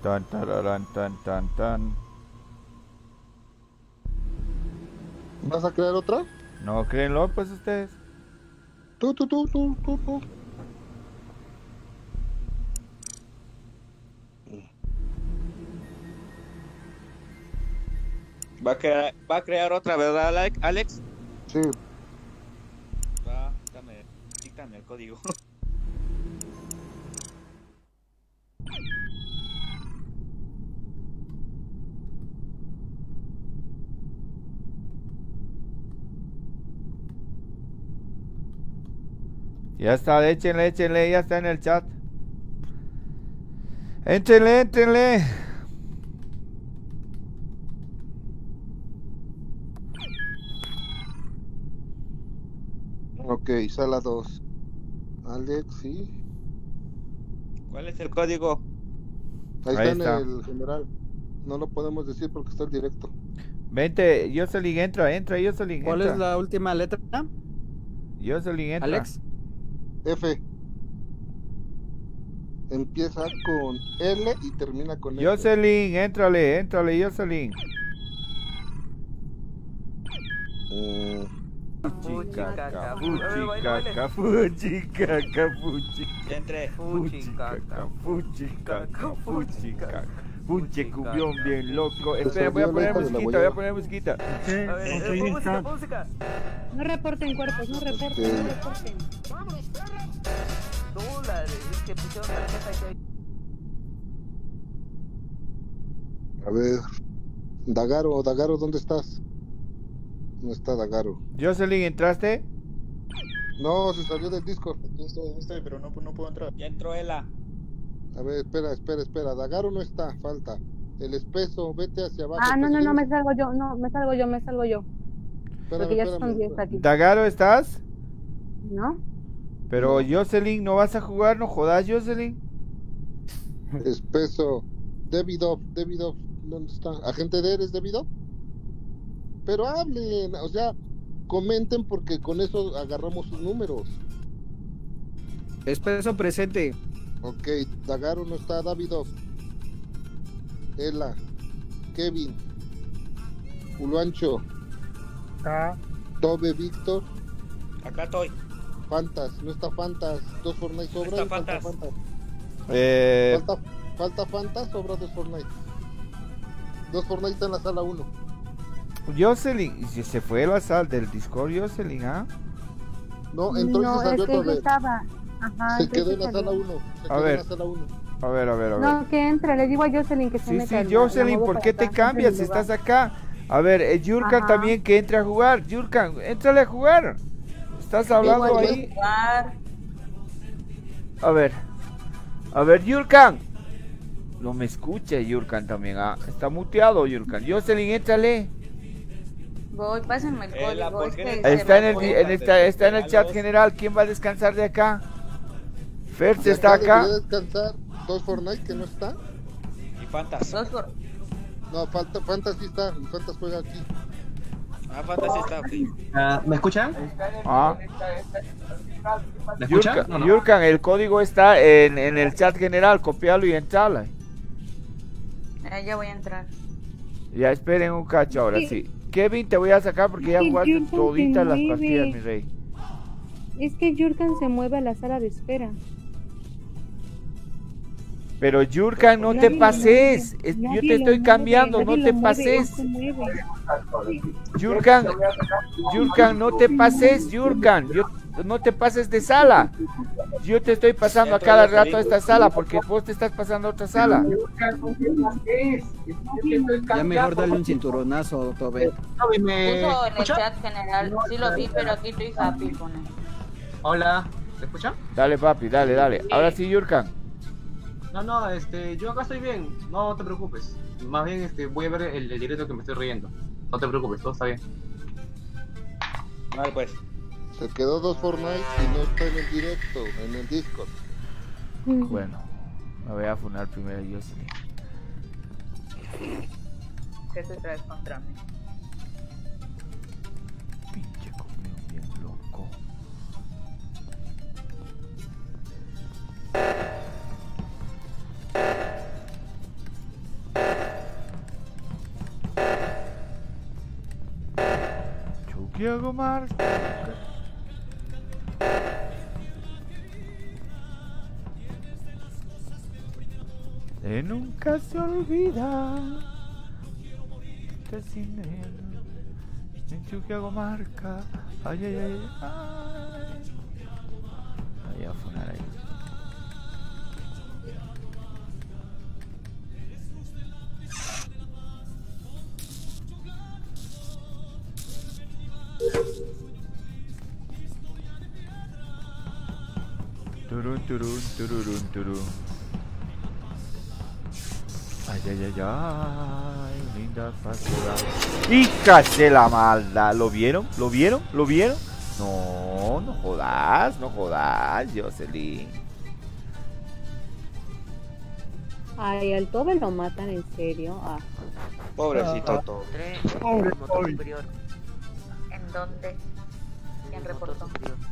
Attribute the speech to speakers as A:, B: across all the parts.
A: Tan, tararán, tan, tan, tan.
B: ¿Vas a crear otra?
A: No, créenlo, pues ustedes.
B: Tú.
C: Va a crear otra, ¿verdad, Alex?
B: Sí.
C: Va, díctame el código.
A: Ya está, échenle, ya está en el chat. Échenle.
B: Ok, sala 2. Alex, sí.
C: ¿Cuál es el código?
B: Ahí
A: Ahí
B: está
A: está.
B: en el general. No lo podemos decir porque está en directo.
A: Vente, Jocelyn, entra, Jocelyn,
D: ¿Cuál
A: entra.
D: es la última letra?
A: Jocelyn, entra.
D: Alex.
B: F. Empieza con L y termina con F.
A: Jocelyn, éntrale, Jocelyn. Punche cubión bien loco. Espera, voy a poner musiquita,
D: Música.
E: No reporten cuerpos, no reporten.
D: Dólares, que pusieron tarjeta aquí.
B: A ver. Dagaro, ¿dónde estás? No está Dagaro.
A: Jocelyn, ¿entraste?
B: No, se salió del Discord.
C: Estoy, pero no puedo entrar. Ya entró Ela.
B: A ver, espera. Dagaro no está, falta. El espeso, vete hacia abajo.
E: No, me salgo yo. Porque ya son 10 aquí.
A: Dagaro, ¿estás?
E: ¿No?
A: Pero Jocelyn, ¿no vas a jugar? No jodas, Jocelyn.
B: Espeso. Davidov, ¿dónde está? ¿Agente D eres Davidov? Pero hablen, o sea, comenten porque con eso agarramos sus números.
D: Espeso presente.
B: Ok, Dagaro no está, Davidov. Ela, Kevin, Uluancho, Tobe, Víctor.
C: Acá estoy.
B: Fantas, no está Fantas. 2 Fortnite sobra.
C: No está
B: y falta
C: Fantas.
B: Falta Fantas, sobra 2 Fortnite. 2 Fortnite está en la sala 1.
A: Jocelyn, se fue la sal del Discord, Jocelyn, ¿ah?
B: No, entró y se salió otra vez. Se quedó en la sala 1.
A: A ver. A ver.
E: No, que entre, le digo a Jocelyn que se meta.
A: Sí, Jocelyn, ¿por qué te cambias si estás acá? A ver, Yurkan también que entre a jugar. Yurkan, éntrale a jugar. Estás hablando ahí. A ver, Yurkan. No me escucha Yurkan también, ¿ah? Está muteado Yurkan. Jocelyn, éntrale.
F: Voy, pásenme el código.
A: Está en el chat general. ¿Quién va a descansar de acá? Fertz está acá.
B: Descansar 2 Fortnite que no está.
C: Y Fantas.
B: No, Fantas sí está. Fantas juega aquí.
C: Fantas sí está, ok.
G: ¿Me escuchan? ¿Me escuchan?
A: Yurkan, el código está en el chat general. Copialo y entrala.
F: Ya voy a entrar.
A: Ya esperen un cacho ahora, sí. Kevin, te voy a sacar porque ya jugaste toditas las partidas, mi rey.
E: Es que Yurkan se mueve a la sala de espera.
A: Pero Yurkan, no te pases. Yo te estoy cambiando, no te pases. Yurkan, no te pases, Yurkan. No te pases de sala. Yo te estoy pasando a cada rato a esta sala porque vos te estás pasando a otra sala.
D: Ya mejor dale un cinturonazo, Tobe.
F: Puso en el chat general. Sí lo vi, pero aquí estoy happy con él.
G: Hola, ¿me escuchan?
A: Dale, papi, dale. Ahora sí, Yurkan.
G: No, yo acá estoy bien, no te preocupes. Más bien, voy a ver el directo que me estoy riendo. No te preocupes, todo está bien.
C: Vale, pues.
B: Se quedó 2 Fortnite y no está en el directo, en el Discord.
A: Bueno, me voy a funar primero yo, sí.
F: ¿Qué te traes contra mí?
A: Pinche conmigo bien loco. Santiago Marca. De nunca se olvida. Sin él. Santiago Marca. Ay, ay, ay, ay. Voy a poner ahí. Turun, turun, tururun, turun. Ay, ay, ay, ay, linda factura. ¡Hijas de la maldad! ¿Lo vieron? ¿Lo vieron? ¿Lo vieron? No, no jodas, no jodas, Jocelyn.
E: Ay, al Tobe lo matan en serio. Ah.
C: Pobrecito todo.
H: Pobre Toby.
F: ¿En dónde? ¿Quién reportó?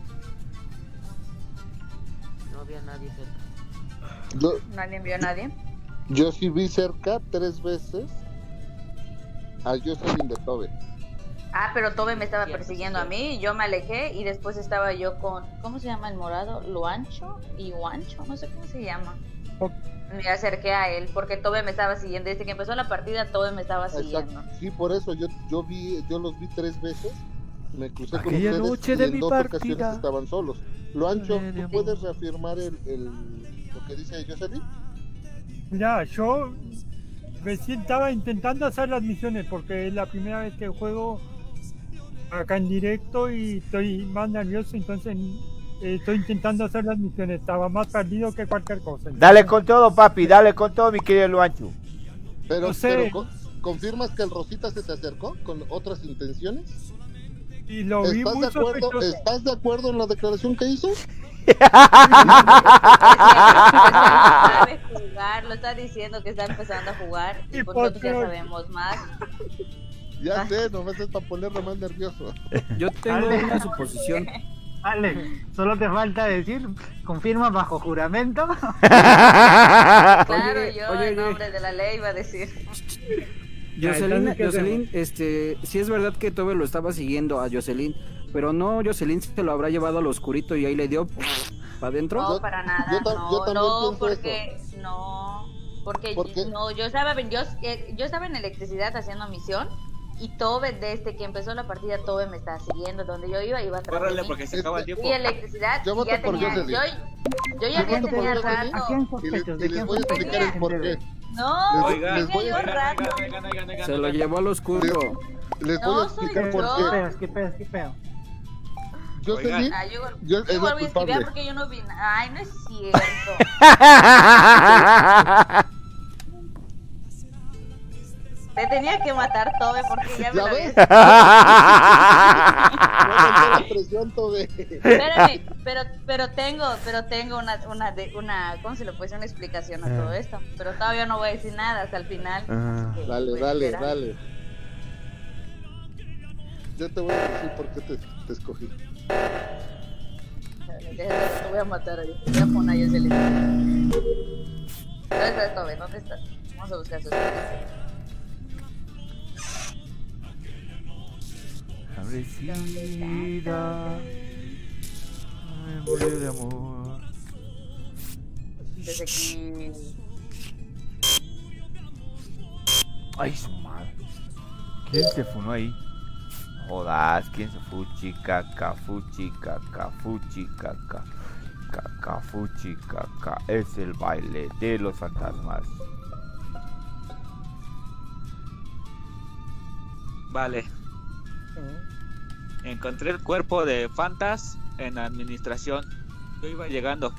H: No había nadie cerca.
F: ¿Nadie vio a nadie?
B: Yo sí vi cerca 3 veces a Jocelyn de Tobe.
F: Ah, pero Tobe me estaba persiguiendo a mí, yo me alejé y después estaba yo con, ¿cómo se llama el morado? Luancho y Guancho, no sé cómo se llama. Me acerqué a él porque Tobe me estaba siguiendo, desde que empezó la partida Tobe me estaba siguiendo.
B: Sí, por eso yo los vi 3 veces, me crucé con
A: Aquella
B: ustedes
A: noche
B: y
A: de
B: en
A: mi
B: 2
A: partida.
B: ocasiones estaban solos. Luancho,
A: De
B: ¿tú
A: amor.
B: puedes reafirmar lo que dice Jocelyn?
I: Mira, yo recién estaba intentando hacer las misiones porque es la primera vez que juego acá en directo y estoy más nervioso, entonces estoy intentando hacer las misiones. Estaba más perdido que cualquier cosa.
A: Dale con todo, papi, dale con todo, mi querido Luancho.
B: Pero,
I: No sé.
B: ¿confirmas que el Rosita se te acercó con otras intenciones?
I: Y lo vi muy sospechoso.
B: ¿Estás de acuerdo en la declaración que hizo?
F: Sabe jugar, lo está diciendo que está empezando a jugar y pues nosotros ya sabemos más.
B: Ya sé, nomás es para ponerlo más nervioso.
D: Yo tengo una suposición.
H: Alex, solo te falta decir, confirma bajo juramento.
F: Claro,
D: Oye,
F: yo
D: oye,
F: en nombre de la ley iba a decir.
D: Jocelyn, sí es verdad que Tobe lo estaba siguiendo a Jocelyn, pero no, Jocelyn se lo habrá llevado al oscurito y ahí le dio para adentro.
F: No, para nada,
B: yo también
F: no,
B: pienso
F: porque no, porque
B: ¿Por qué?
F: no, yo estaba en electricidad haciendo misión y Tobe desde que empezó la partida Tobe me estaba siguiendo, donde yo iba atrás de
C: Córrele
F: mí.
C: porque se acaba el tiempo.
F: Y electricidad
B: Yo voto
F: ya
B: por
F: tenía,
B: Jocelyn.
F: yo ya
B: Yo voto por
F: tenía
B: Jocelyn.
H: ¿A quién
F: rato.
B: Y les,
H: sospechas? ¿De
B: y les
H: quién
B: voy a explicar el
H: sospechas?
B: por qué.
F: No,
C: Oigan,
B: les voy a-
F: tenía rato.
D: Se lo llevó al oscuro.
B: Les voy
F: No,
B: a explicar
F: soy
B: por
F: yo.
B: qué.
H: ¿Qué pedo? ¿Qué pedo?
B: Jocelyn,
F: Ah, yo
B: es
F: igual
B: la
F: voy a escribir
B: culpable.
F: porque yo no vi nada. Ay, no es cierto. Te tenía que matar, Tobe, porque ya me
B: ¿Ya
F: lo
B: ves?
F: habías...
B: No aguanté la presión, Tobe.
F: Espérame, pero tengo una, ¿cómo se le puede decir? Una explicación a todo esto. Pero todavía no voy a decir nada hasta el final. Que
B: Dale,
F: voy a
B: dale,
F: esperar.
B: dale. Yo te voy a decir por qué te escogí.
F: Te voy a matar ahí. Voy a poner a Jocelyn. ¿Dónde estás, Tobe? ¿Dónde estás? Vamos a buscar su explicación.
A: Abrecida, me murió de amor.
F: Desde aquí.
A: Ay, su madre. ¿Quién se funó ahí? Jodas, ¿quién se fue? Chicaca, fuchicaca, fuchicaca, caca, fuchicaca. Es el baile de los fantasmas.
C: Vale. Encontré el cuerpo de Fantas en la administración. Yo iba llegando.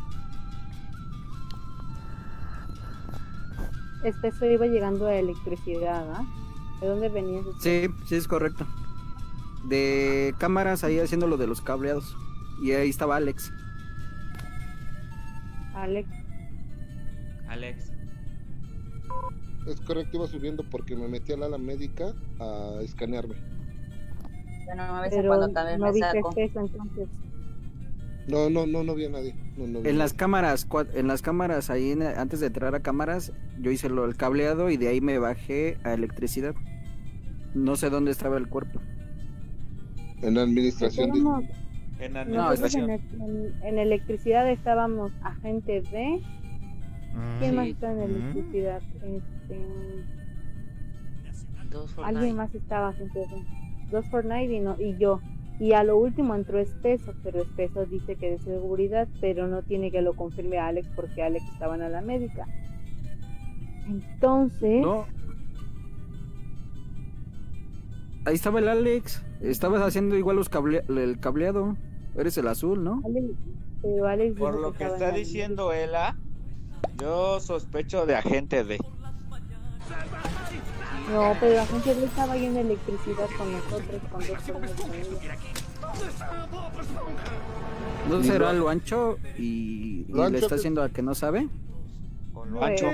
E: Eso iba llegando a electricidad, ¿ah? ¿De dónde venías?
D: Sí, sí es correcto. De cámaras ahí haciendo lo de los cableados. Y ahí estaba Alex.
E: Alex.
C: Alex.
B: Es correcto, iba subiendo porque me metí al ala médica a escanearme.
F: Bueno, a veces
E: Pero
F: cuando también
E: no
F: me
E: viste
F: saco.
E: eso entonces.
B: No vi a nadie. No vi
D: En
B: a
D: las cámaras ahí antes de entrar a cámaras, yo hice el cableado y de ahí me bajé a electricidad. No sé dónde estaba el cuerpo.
B: En la administración.
E: Estábamos-
C: En
E: nosotros
C: administración.
E: en electricidad estábamos agente B. ¿Quién más
A: Mm.
E: está en electricidad?
F: Dos por
E: Alguien
F: night.
E: más estaba agente B. 2 Fortnite y yo. Y a lo último entró Espeso, pero Espeso dice que de seguridad, pero no tiene que lo confirme Alex porque Alex estaba en la médica. Entonces,
D: No. Ahí estaba el Alex. Estabas haciendo igual el cableado. Eres el azul, ¿no?
E: pero Alex
C: Por
E: dijo
C: lo que
E: estaba en
C: está
E: la
C: diciendo Ela, yo sospecho de agente D.
E: No, pero agente B estaba ahí en electricidad con nosotros, con 2 Fortnite.
D: ¿No será lo ancho y
B: Lo
D: le
B: Ancho
D: está
B: que-
D: haciendo a que no sabe?
C: Con lo ancho.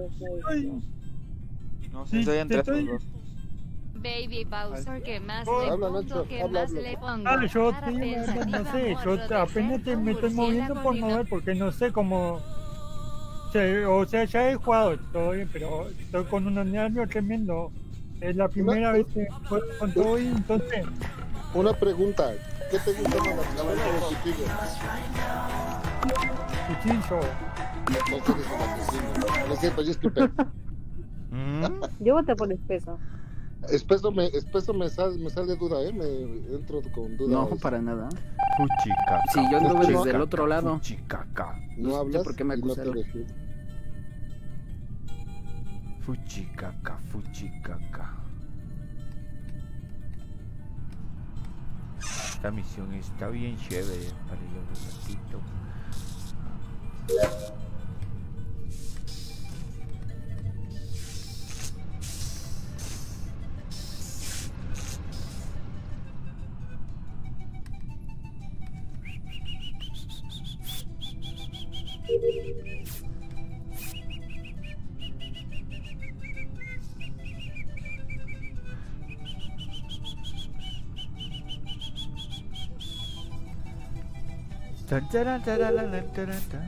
C: No sé, estoy entre estos dos.
J: Baby Bowser, que más
I: Oh,
J: le
B: habla,
J: pongo,
B: Nacho,
J: que
B: habla,
J: más
B: habla.
J: le pongo.
I: Ah, yo
J: Cara
I: te digo, la verdad,
J: pensativa,
I: no sé,
J: morro de
I: yo apenas
J: cerdo,
I: me estoy moviendo por
J: murciélago,
I: mover porque no sé cómo... O sea, ya he jugado todo bien, pero estoy con un nervio tremendo. Es la primera vez que juego con todo y entonces...
B: Una pregunta. ¿Qué te gusta más, la caballo o el cuchillo?
I: Cuchillo.
B: No sé de su asesino. No es cierto, yo esquipé.
E: Yo voté por Espeso.
B: Espeso me sale duda, me entro con duda.
D: No, para nada.
A: Fuchicaca.
D: Sí, yo anduve
B: Fuchicaca,
D: desde el otro lado.
A: Fuchicaca.
B: No
D: No sé
B: hablas
D: por qué me
B: y no te
D: acusaron.
B: defiendo.
A: Fuchicaca, fuchicaca. Esta misión está bien chévere para yo un ratito. Tan, taran, taralan, taran, tan.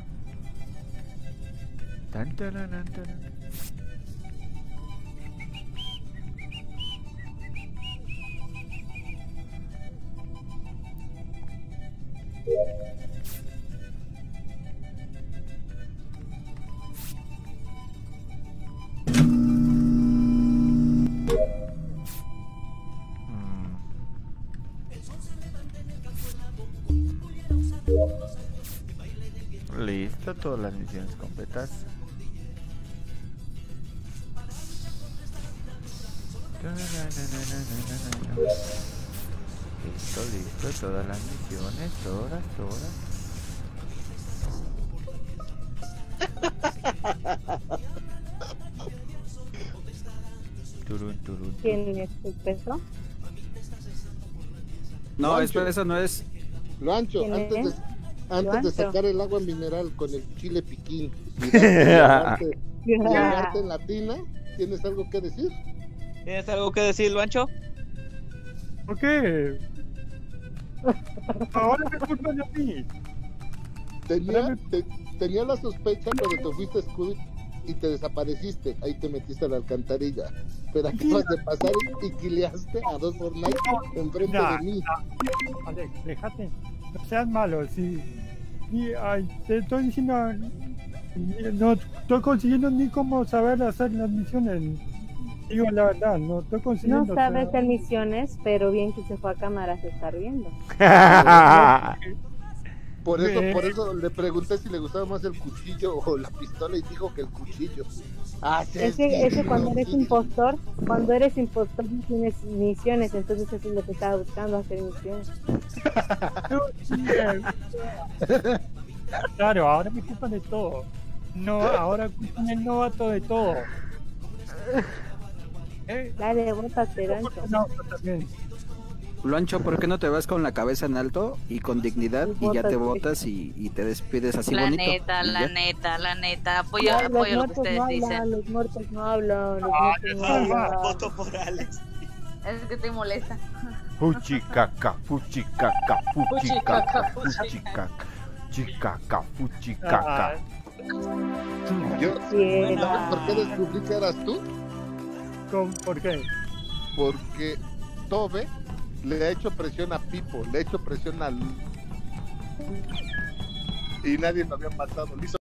A: Tan, taralan, taran. Listo, todas las misiones completas. Listo, todas las misiones, todas. Turun.
E: ¿Quién es Espeso?
D: No,
B: Ancho.
D: espera, eso no es.
B: Lo ancho,
E: ¿Quién
B: antes
E: es?
B: de
E: Lo ancho.
B: sacar el agua mineral con el chile piquín y darte en la tina, ¿tienes algo que decir?
C: ¿Tienes algo que decir, Luancho?
I: ¿Por qué? Ahora me culpan a mí.
B: Tenía la sospecha cuando te fuiste a Scooby y te desapareciste, ahí te metiste a la alcantarilla, pero acabas de pasar y quileaste a 2 Fortnite enfrente
I: Nah,
B: de mí.
I: Alex, déjate. No seas malo, sí. Y, ay, te estoy diciendo... No estoy consiguiendo ni cómo saber hacer las misiones. Digo la verdad, no estoy
E: No
I: consiguiendo.
E: sabe
I: o sea,
E: hacer misiones, pero bien que se fue a cámaras a estar viendo.
B: Por eso le pregunté si le gustaba más el cuchillo o la pistola y dijo que el cuchillo. Ah, sí,
E: Ese cuando eres impostor no tienes misiones, entonces eso es lo que estaba buscando, hacer misiones.
I: Claro, ahora me culpan de todo. No, ahora culpan el novato de todo.
E: Dale, bótate, Rancho.
I: No, también.
D: Lo ancho, ¿por qué no te vas con la cabeza en alto y con dignidad y ya te botas y te despides así
F: La
D: bonito?
F: neta,
D: Y
F: la
D: ya.
F: neta, la neta. Apoyo,
E: Ay, los
F: apoyo lo que
E: muertos
F: ustedes
E: no
F: dicen.
E: hablan, los muertos no hablan, los muertos no hablan.
C: Voto por Alex.
F: Es que estoy molesta.
A: Fuchicaca, fuchicaca, fuchicaca, fuchicaca. Chicaca, fuchicaca.
B: Yo,
E: Sí,
B: ¿sabes por qué descubrí que eras tú?
I: ¿Por qué?
B: Porque Tobe le ha hecho presión a Pipo, le ha hecho presión al... y nadie lo había matado, le hizo